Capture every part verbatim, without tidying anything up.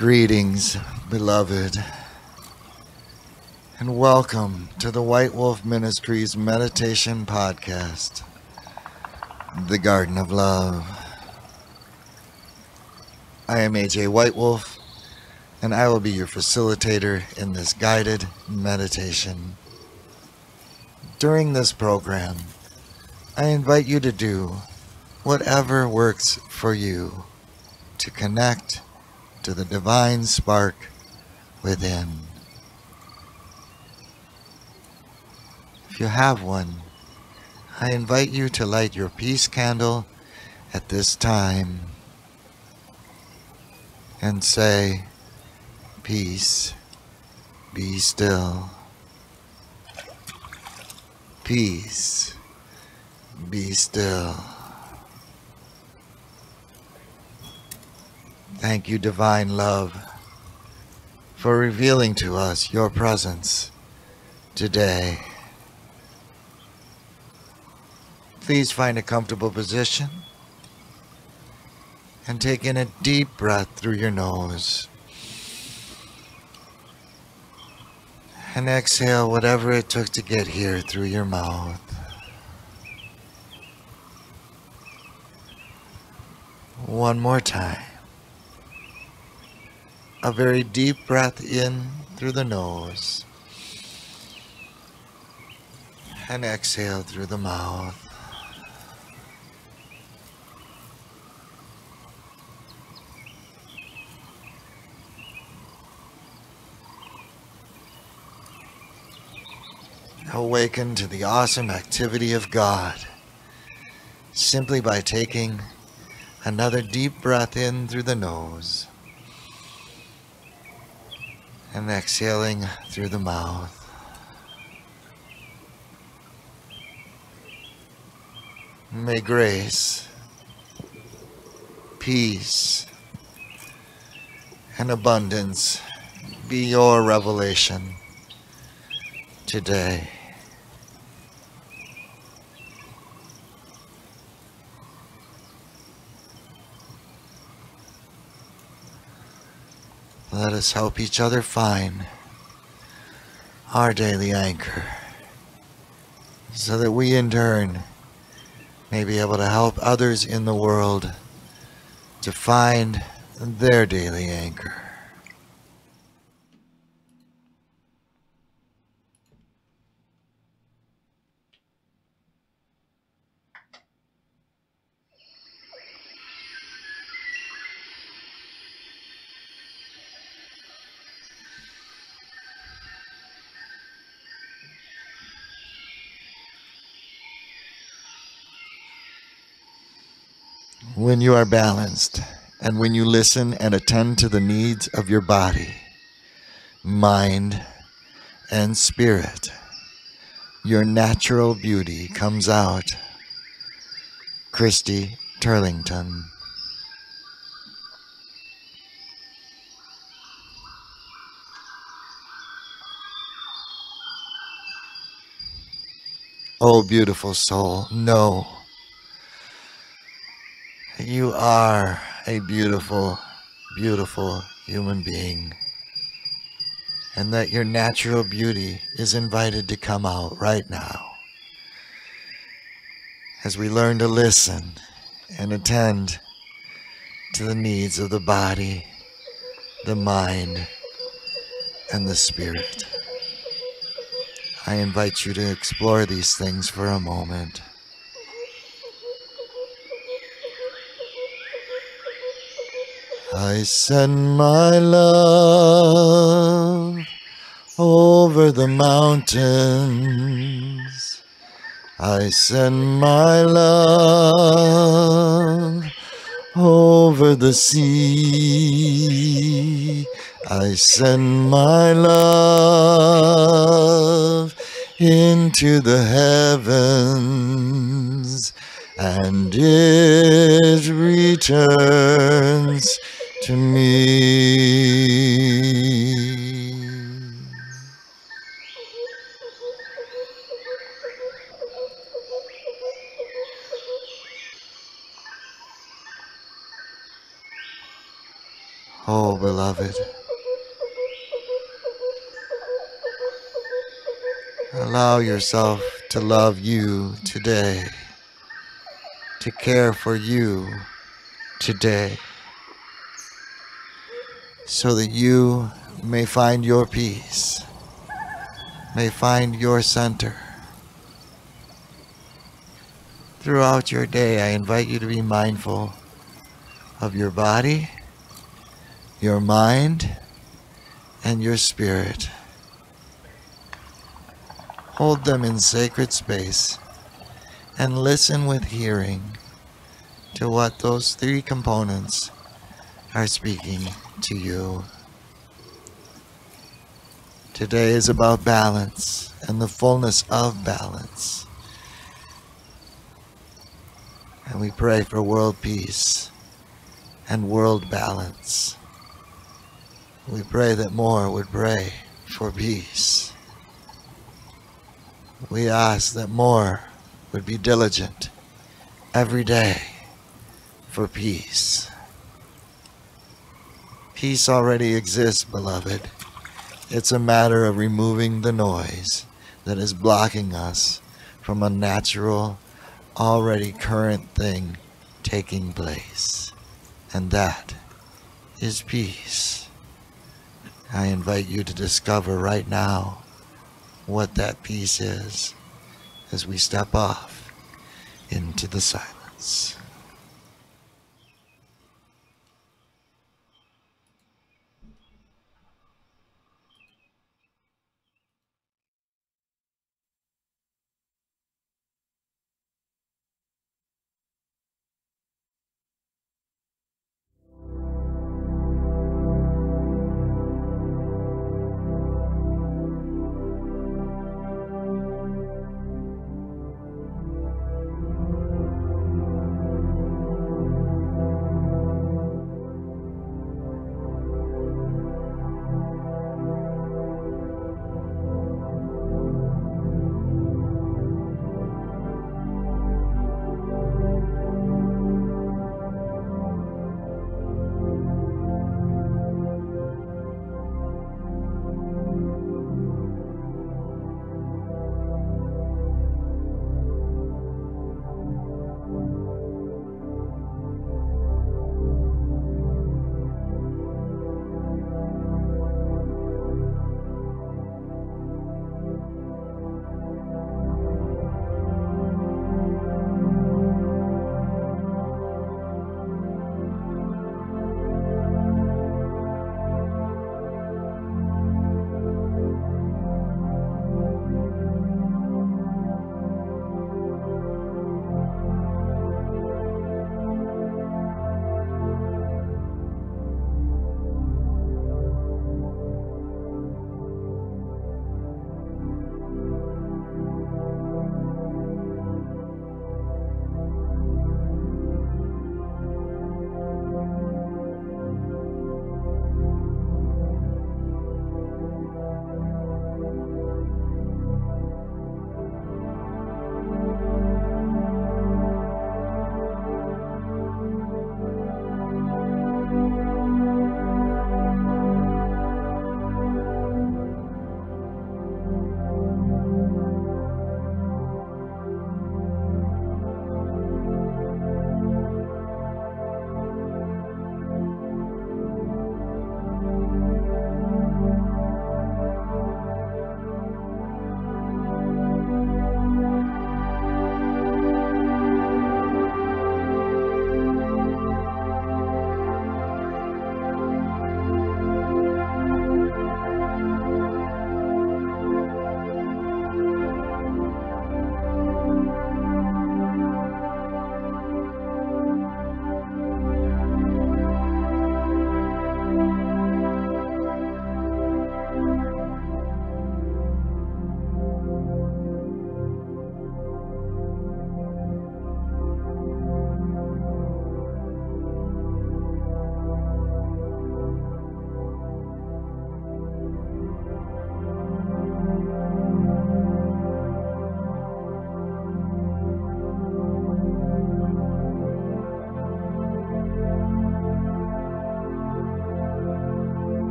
Greetings, beloved, and welcome to the White Wolf Ministries Meditation Podcast, The Garden of Love. I am A J White Wolf, and I will be your facilitator in this guided meditation. During this program, I invite you to do whatever works for you to connect to the divine spark within. If you have one, I invite you to light your peace candle at this time and say, "Peace, be still. Peace, be still." Thank you, Divine Love, for revealing to us your presence today. Please find a comfortable position and take in a deep breath through your nose. And exhale whatever it took to get here through your mouth. One more time. A very deep breath in through the nose. And exhale through the mouth. Awaken to the awesome activity of God simply by taking another deep breath in through the nose and exhaling through the mouth. May grace, peace, and abundance be your revelation today. Let us help each other find our daily anchor so that we in turn may be able to help others in the world to find their daily anchor. When you are balanced, and when you listen and attend to the needs of your body, mind, and spirit, your natural beauty comes out. Christy Turlington. Oh, beautiful soul, know you are a beautiful, beautiful human being, and that your natural beauty is invited to come out right now as we learn to listen and attend to the needs of the body, the mind, and the spirit. I invite you to explore these things for a moment. I send my love over the mountains. I send my love over the sea. I send my love into the heavens, and it returns to me. Oh, beloved, allow yourself to love you today, to care for you today, so that you may find your peace, may find your center. Throughout your day, I invite you to be mindful of your body, your mind, and your spirit. Hold them in sacred space and listen with hearing to what those three components are speaking to you. Today is about balance and the fullness of balance. And we pray for world peace and world balance. We pray that more would pray for peace. We ask that more would be diligent every day for peace. Peace already exists, beloved. It's a matter of removing the noise that is blocking us from a natural, already current thing taking place. And that is peace. I invite you to discover right now what that peace is as we step off into the silence.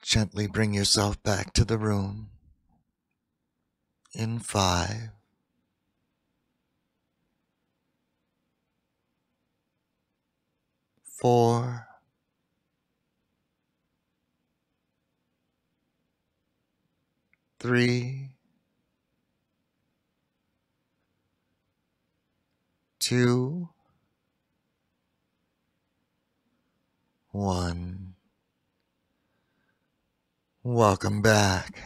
Gently bring yourself back to the room. In five, four, three, two, one. Welcome back.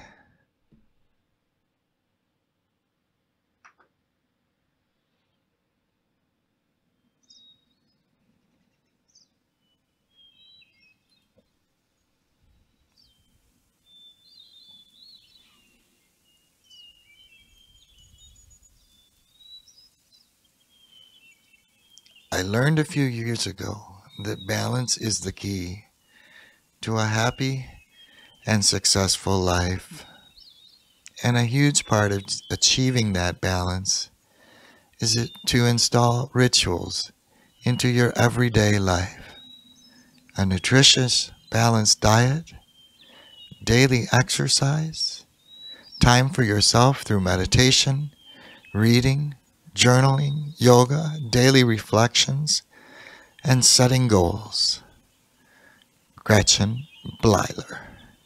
I learned a few years ago that balance is the key to a happy and successful life. And a huge part of achieving that balance is it to install rituals into your everyday life. A nutritious, balanced diet, daily exercise, time for yourself through meditation, reading, journaling, yoga, daily reflections, and setting goals. Gretchen Bleiler.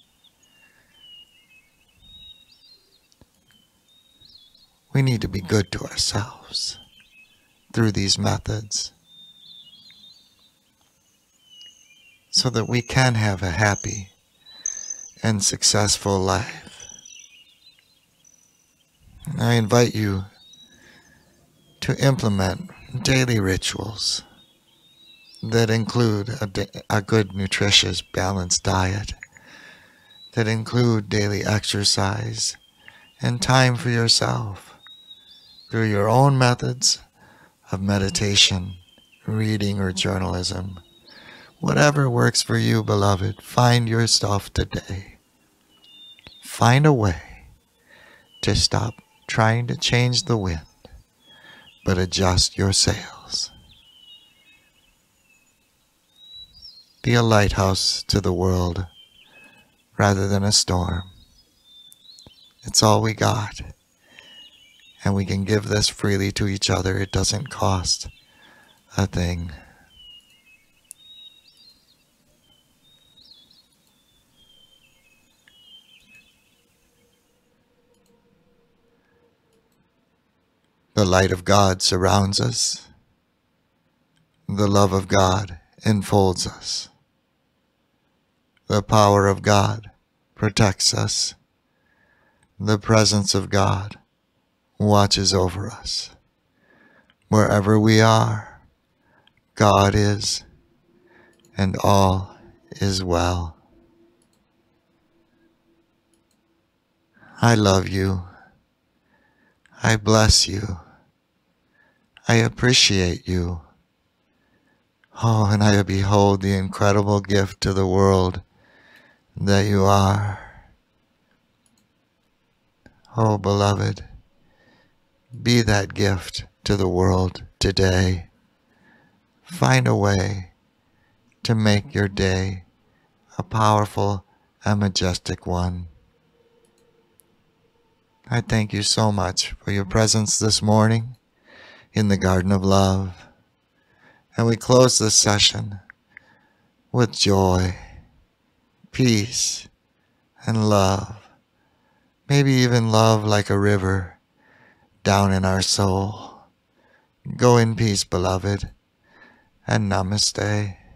We need to be good to ourselves through these methods so that we can have a happy and successful life. I invite you to implement daily rituals that include a, a good, nutritious, balanced diet, that include daily exercise and time for yourself through your own methods of meditation, reading, or journalism. Whatever works for you, beloved, find yourself today. Find a way to stop trying to change the wind, but adjust your sails. Be a lighthouse to the world rather than a storm. It's all we got. And we can give this freely to each other. It doesn't cost a thing. The light of God surrounds us. The love of God enfolds us. The power of God protects us. The presence of God watches over us. Wherever we are, God is, and all is well. I love you. I bless you. I appreciate you. Oh, and I behold the incredible gift to the world that you are. Oh, beloved, be that gift to the world today. Find a way to make your day a powerful and majestic one. I thank you so much for your presence this morning in the Garden of Love. And we close this session with joy, peace, and love. Maybe even love like a river down in our soul. Go in peace, beloved, and namaste.